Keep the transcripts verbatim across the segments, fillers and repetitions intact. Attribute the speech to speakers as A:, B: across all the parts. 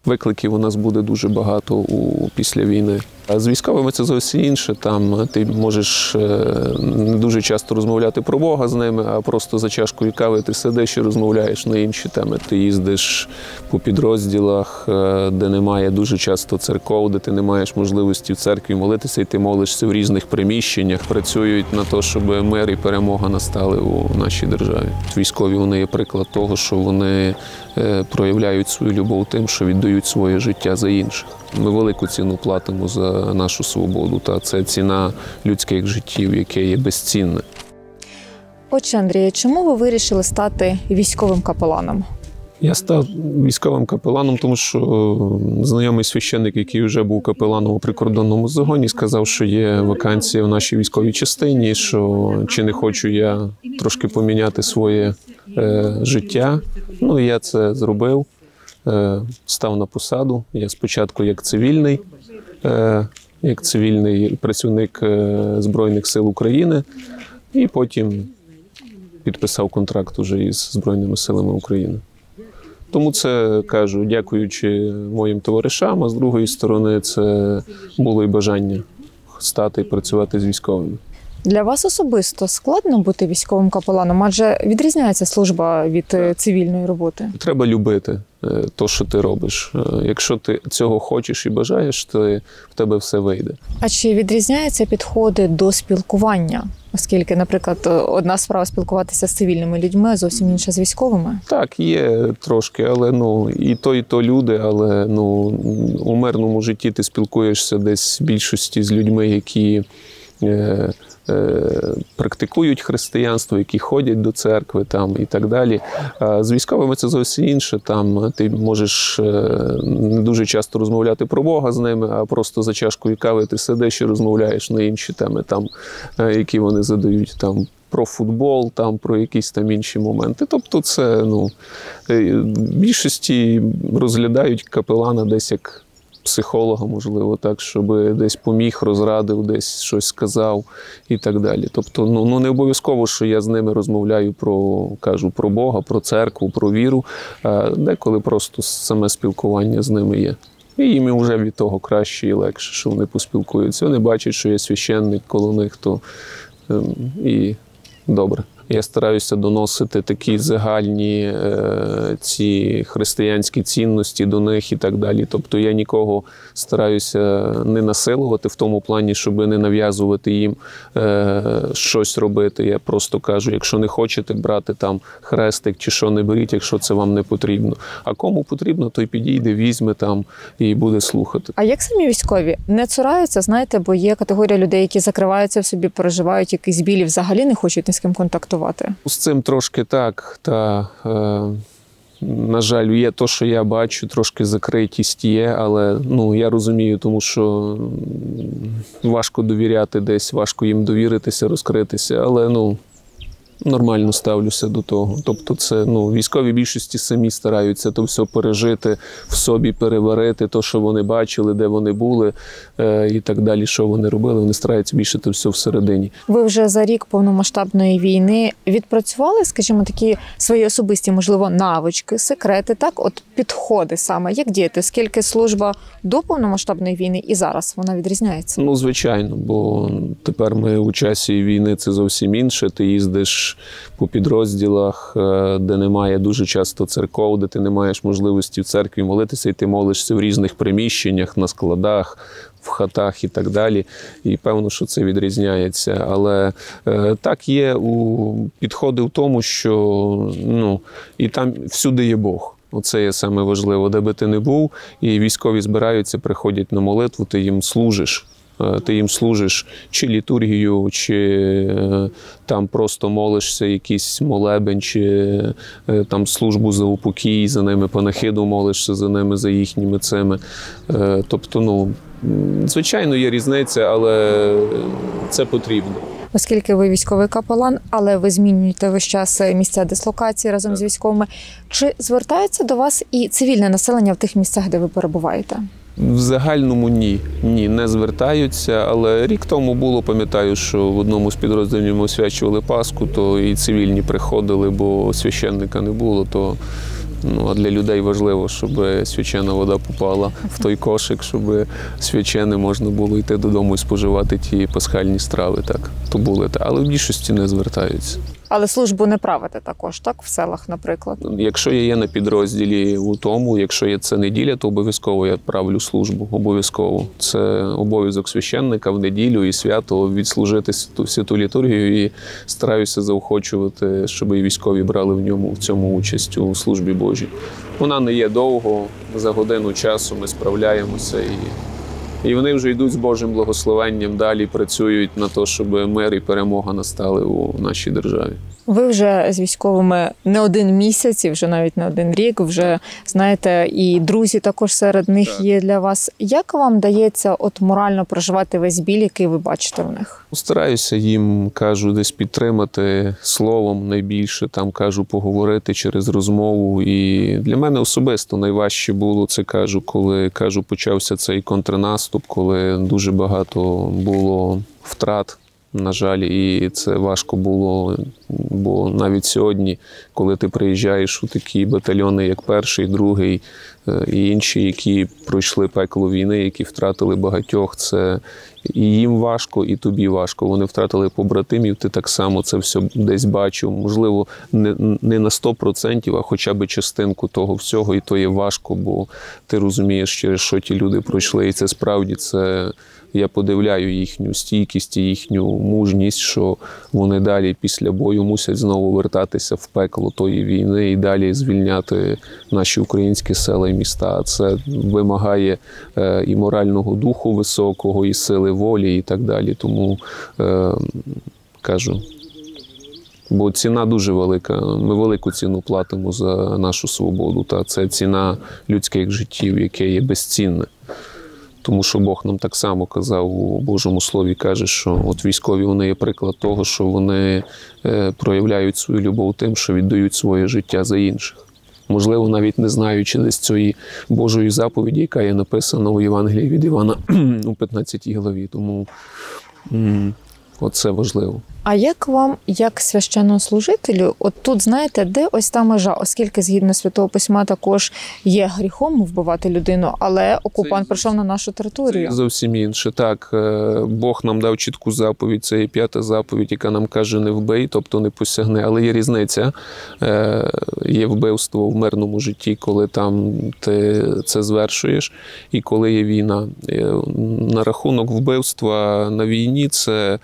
A: викликів у нас буде дуже багато у, після війни. А з військовими це зовсім інше. Там ти можеш не дуже часто розмовляти про Бога з ними, а просто за чашкою кави ти сидиш і розмовляєш на інші теми. Ти їздиш по підрозділах, де немає дуже часто церков, де ти не маєш можливості в церкві молитися, і ти молишся в різних приміщеннях. Працюють на те, щоб мир і перемога настали у нашій державі. Військові, вони є приклад того, що вони проявляють свою любов тим, що віддають своє життя за інших. Ми велику ціну платимо за нашу свободу, та це ціна людських життів, яке є безцінне.
B: Отче Андрію, чому ви вирішили стати військовим капеланом?
A: Я став військовим капеланом, тому що знайомий священник, який вже був капеланом у прикордонному загоні, сказав, що є вакансія в нашій військовій частині, що чи не хочу я трошки поміняти своє е, життя. Ну, і я це зробив. Став на посаду. Я спочатку як цивільний, як цивільний працівник Збройних сил України, і потім підписав контракт уже із Збройними силами України. Тому це, кажу, дякуючи моїм товаришам, а з другої сторони це було і бажання стати і працювати з військовими.
B: Для вас особисто складно бути військовим капеланом, адже відрізняється служба від цивільної роботи?
A: Треба любити те, що ти робиш. Якщо ти цього хочеш і бажаєш, то в тебе все вийде.
B: А чи відрізняються підходи до спілкування? Оскільки, наприклад, одна справа спілкуватися з цивільними людьми, а зовсім інша з військовими?
A: Так, є трошки, але ну і то, і то люди, але ну у мирному житті ти спілкуєшся десь в більшості з людьми, які е, практикують християнство, які ходять до церкви там і так далі. А з військовими це зовсім інше. Там ти можеш не дуже часто розмовляти про Бога з ними, а просто за чашкою кави ти сидиш і розмовляєш на інші теми, там, які вони задають, там, про футбол, там, про якісь там інші моменти. Тобто це, ну, в більшості розглядають капелана десь як психолога, можливо, так, щоб десь поміг, розрадив, десь щось сказав і так далі. Тобто, ну, ну не обов'язково, що я з ними розмовляю про, кажу, про Бога, про церкву, про віру, а деколи просто саме спілкування з ними є. І їм вже від того краще і легше, що вони поспілкуються. Вони бачать, що є священник коло них, то ем, і добре. Я стараюся доносити такі загальні е, ці християнські цінності до них і так далі. Тобто я нікого стараюся не насилувати в тому плані, щоб не нав'язувати їм е, щось робити. Я просто кажу, якщо не хочете брати там хрестик чи що, не беріть, якщо це вам не потрібно. А кому потрібно, той підійде, візьме там і буде слухати.
B: А як самі військові не цураються, знаєте, бо є категорія людей, які закриваються в собі, переживають якісь білі, взагалі не хочуть ні з ким контактувати?
A: З цим трошки так, та, е, на жаль, є те, що я бачу, трошки закритість є, але ну, я розумію, тому що важко довіряти десь, важко їм довіритися, розкритися, але ну, нормально ставлюся до того. Тобто це, ну, військові більшості самі стараються то все пережити, в собі переварити, то, що вони бачили, де вони були е, і так далі, що вони робили. Вони стараються більше то все всередині.
B: Ви вже за рік повномасштабної війни відпрацювали, скажімо, такі свої особисті, можливо, навички, секрети, так? От підходи саме, як діяти? Скільки служба до повномасштабної війни і зараз вона відрізняється?
A: Ну, звичайно, бо тепер ми у часі війни це зовсім інше. Ти їздиш по підрозділах, де немає дуже часто церков, де ти не маєш можливості в церкві молитися, і ти молишся в різних приміщеннях, на складах, в хатах і так далі. І певно, що це відрізняється. Але е, так є у підходи в тому, що ну, і там всюди є Бог. Оце є саме важливо, де би ти не був, і військові збираються, приходять на молитву, ти їм служиш. Ти їм служиш чи літургію, чи е, там просто молишся якийсь молебень, чи е, там службу за упокій, за ними панахиду молишся, за ними, за їхніми цими. Е, тобто, ну, звичайно, є різниця, але це потрібно.
B: Оскільки ви військовий капелан, але ви змінюєте весь час місця дислокації разом так. з військовими, чи звертається до вас і цивільне населення в тих місцях, де ви перебуваєте?
A: В загальному ні. Ні, не звертаються, але рік тому було, пам'ятаю, що в одному з підрозділів ми освячували Пасху, то і цивільні приходили, бо священника не було, то Ну, а для людей важливо, щоб свячена вода попала в той кошик, щоб свячене можна було йти додому і споживати ті пасхальні страви. Так, то були. Але в більшості не звертаються.
B: Але службу не правите також, так? В селах, наприклад?
A: Якщо я є на підрозділі у тому, якщо є це неділя, то обов'язково я правлю службу. Обов'язково. Це обов'язок священника в неділю і свято відслужити святу літургію і стараюся заохочувати, щоб і військові брали в ньому в цьому участь у службі Божій. Вона не є довго, за годину часу ми справляємося і І вони вже йдуть з Божим благословенням, далі працюють на те, щоб мир і перемога настали у нашій державі.
B: Ви вже з військовими не один місяць, і вже навіть не один рік, вже, знаєте, і друзі також серед них так. є для вас. Як вам дається от морально проживати весь біль, який ви бачите в них?
A: Стараюся їм, кажу, десь підтримати словом найбільше, там, кажу, поговорити через розмову. І для мене особисто найважче було це, кажу, коли, кажу, почався цей контрнаступ, коли дуже багато було втрат. На жаль, і це важко було, бо навіть сьогодні, коли ти приїжджаєш у такі батальйони, як перший, другий і інші, які пройшли пекло війни, які втратили багатьох, це і їм важко, і тобі важко. Вони втратили побратимів, ти так само це все десь бачив. Можливо, не, не на сто відсотків, а хоча б частинку того всього, і то є важко, бо ти розумієш, через що ті люди пройшли, і це справді, це... Я подивляю їхню стійкість і їхню мужність, що вони далі після бою мусять знову вертатися в пекло тої війни і далі звільняти наші українські села і міста. Це вимагає і морального духу високого, і сили волі, і так далі. Тому, е, кажу, бо ціна дуже велика. Ми велику ціну платимо за нашу свободу. Та це ціна людських життів, яке є безцінне. Тому що Бог нам так само казав у Божому Слові, каже, що от військові, вони є приклад того, що вони е, проявляють свою любов тим, що віддають своє життя за інших. Можливо, навіть не знаючи десь цієї Божої заповіді, яка є написана у Євангелії від Івана у п'ятнадцятій главі. Тому м- оце важливо.
B: А як вам, як священнослужителю, от тут, знаєте, де ось та межа, оскільки згідно Святого Письма також є гріхом вбивати людину, але окупант прийшов на нашу територію?
A: Це зовсім інше. Так, Бог нам дав чітку заповідь, це є п'ята заповідь, яка нам каже не вбий, тобто не посягни, але є різниця. Є вбивство в мирному житті, коли там ти це звершуєш, і коли є війна. На рахунок вбивства на війні це...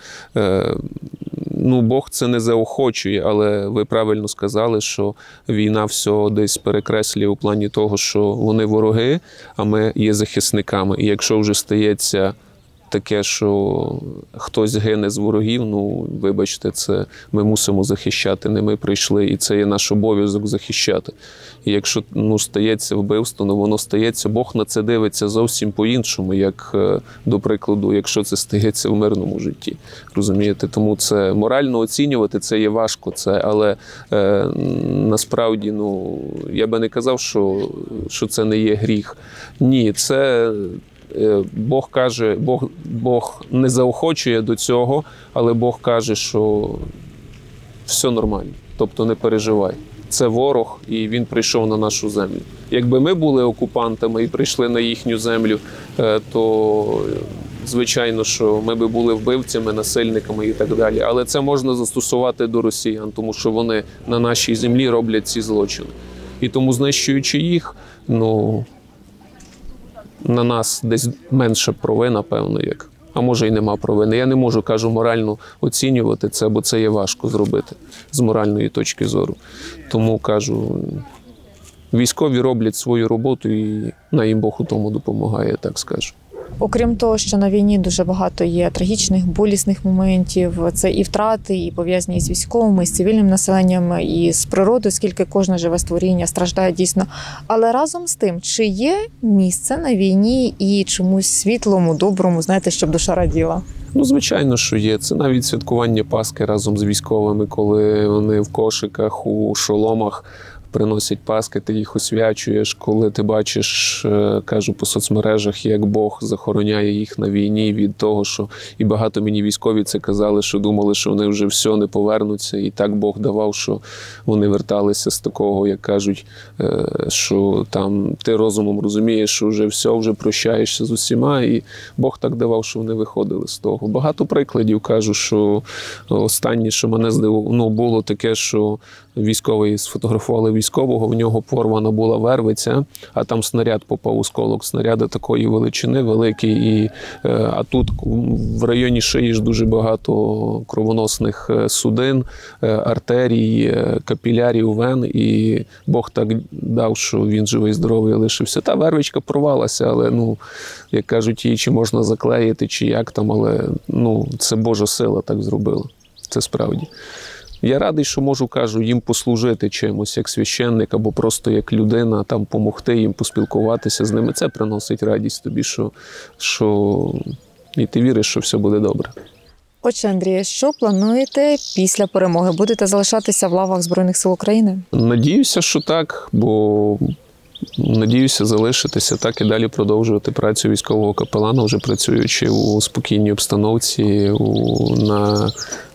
A: Ну, Бог це не заохочує, але ви правильно сказали, що війна все десь перекреслює у плані того, що вони вороги, а ми є захисниками. І якщо вже стається таке, що хтось гине з ворогів, ну, вибачте, це ми мусимо захищати, не ми прийшли, і це є наш обов'язок захищати. І якщо, ну, стається вбивство, ну, воно стається, Бог на це дивиться зовсім по-іншому, як, до прикладу, якщо це стається в мирному житті. Розумієте? Тому це морально оцінювати, це є важко, це, але е, насправді, ну, я би не казав, що, що це не є гріх. Ні, це... Бог каже, Бог, Бог не заохочує до цього, але Бог каже, що все нормально, тобто не переживай. Це ворог, і він прийшов на нашу землю. Якби ми були окупантами і прийшли на їхню землю, то, звичайно, що ми би були вбивцями, насильниками і так далі. Але це можна застосувати до росіян, тому що вони на нашій землі роблять ці злочини. І тому, знищуючи їх, ну... на нас десь менша провина, певно, як. А може і нема провини. Я не можу, кажу, морально оцінювати це, бо це є важко зробити з моральної точки зору. Тому, кажу, військові роблять свою роботу і на їм Бог у тому допомагає, так скажу.
B: Окрім того, що на війні дуже багато є трагічних, болісних моментів, це і втрати, і пов'язані з військовими, і з цивільним населенням, і з природою, скільки кожне живе створіння страждає дійсно. Але разом з тим, чи є місце на війні і чомусь світлому, доброму, знаєте, щоб душа раділа?
A: Ну, звичайно, що є. Це навіть святкування Пасхи разом з військовими, коли вони в кошиках, у шоломах приносять Паски, ти їх освячуєш, коли ти бачиш, кажу по соцмережах, як Бог захороняє їх на війні від того, що і багато мені військові це казали, що думали, що вони вже все, не повернуться, і так Бог давав, що вони верталися з такого, як кажуть, що там ти розумом розумієш, що вже все, вже прощаєшся з усіма, і Бог так давав, що вони виходили з того. Багато прикладів, кажу, що останнє, що мене здивувало, ну, було таке, що військовий сфотографували військового, в нього порвана була вервиця, а там снаряд попав, осколок снаряда такої величини, великий, і, а тут в районі шиї ж дуже багато кровоносних судин, артерій, капілярів, вен, і Бог так дав, що він живий, здоровий лишився. Та вервичка порвалася, але, ну, як кажуть, її чи можна заклеїти, чи як там, але, ну, це Божа сила так зробила. Це справді. Я радий, що можу, кажу, їм послужити чимось, як священник, або просто як людина, там, помогти їм, поспілкуватися з ними. Це приносить радість тобі, що, що... і ти віриш, що все буде добре.
B: Отже, Андрію, що плануєте після перемоги? Будете залишатися в лавах Збройних сил України?
A: Надіюся, що так, бо надіюся залишитися так і далі продовжувати працю військового капелана, вже працюючи у спокійній обстановці, у, на,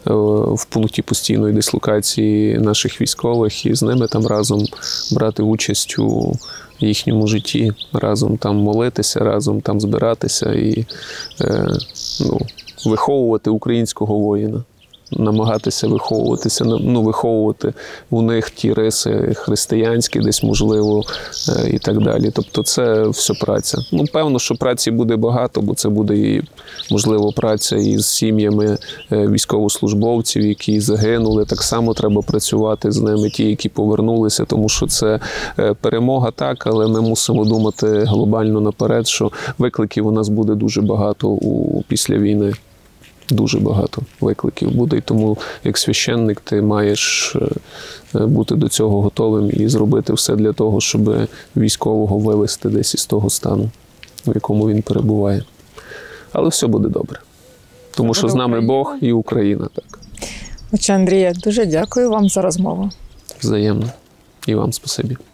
A: в пункті постійної дислокації наших військових, і з ними там разом брати участь у їхньому житті, разом там молитися, разом там збиратися і е, ну, виховувати українського воїна. Намагатися виховуватися, ну, виховувати у них ті риси християнські, десь можливо, і так далі. Тобто це все праця. Ну, певно, що праці буде багато, бо це буде і, можливо, праця із сім'ями військовослужбовців, які загинули. Так само треба працювати з ними, ті, які повернулися, тому що це перемога, так, але ми мусимо думати глобально наперед, що викликів у нас буде дуже багато у, після війни. Дуже багато викликів буде, і тому як священник ти маєш бути до цього готовим і зробити все для того, щоб військового вивести десь із того стану, в якому він перебуває. Але все буде добре, тому що з нами Бог і Україна. Так.
B: Отче Андрія, дуже дякую вам за розмову.
A: Взаємно. І вам спасибі.